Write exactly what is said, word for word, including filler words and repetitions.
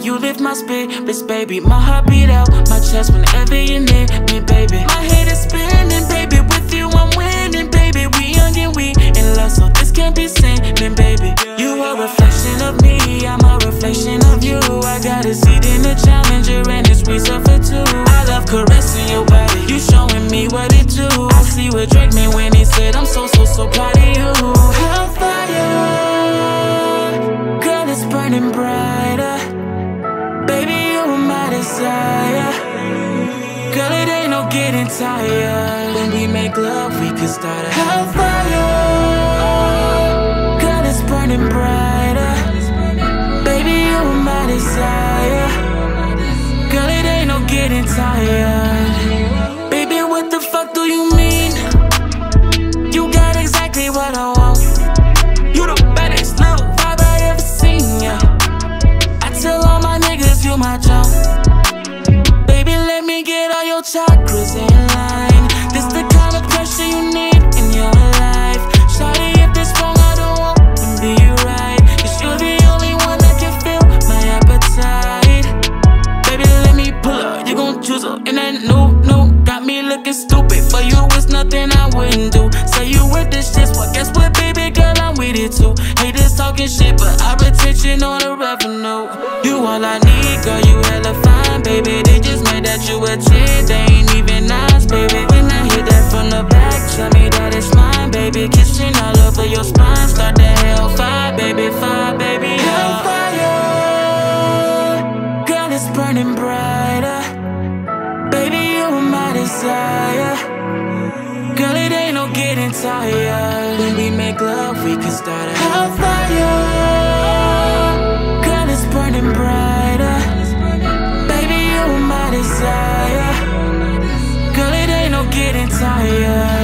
you lift my spirits, baby. My heart beat out my chest whenever you're near me, baby. My head is spinning, baby. With you I'm winning, baby. We young and we in love, so this can't be sinning, baby. You are a reflection of me, I'm a reflection of you. I got a seat in the Challenger and it's we suffer too. I love caressing your body, you showing me what it do. I see what Drake meant when he said I'm so, so, so proud of you. Hellfire, girl, it's burning brighter. Baby, you're my desire. Girl, it ain't no getting tired. When we make love, we can start a hellfire. Girl, it's burning brighter. Baby, you're my desire. Girl, it ain't no getting tired. Baby, what the fuck do you mean? You got exactly what I want. You the baddest little vibe I ever seen, yeah. I tell all my niggas you my jump. Baby, let me get all your chakras in line. This the kind of pressure you need in your life. Shawty, if this wrong, I don't want to be right. Cause you're the only one that can fill my appetite. Baby, let me pull up, you gon' choose her in that new, new. Got me looking stupid, for you it's nothing I wouldn't do. Say you with this shit, well guess what, baby girl, I'm with it too. Haters talking shit, but our attention on the revenue. You all I need, girl, you hella fine, baby. They just made that you a ten, they ain't even nice, baby. When I hit that from the back, tell me that it's mine, baby. Kissing all over your spine, start the hellfire, baby, fire, baby, hellfire. Girl, it's burning brighter. Baby, you're my desire. Girl, it ain't no getting tired. When we make love, we can start a hellfire. Girl, it's burning brighter. Baby, you're my desire. Girl, it ain't no getting tired.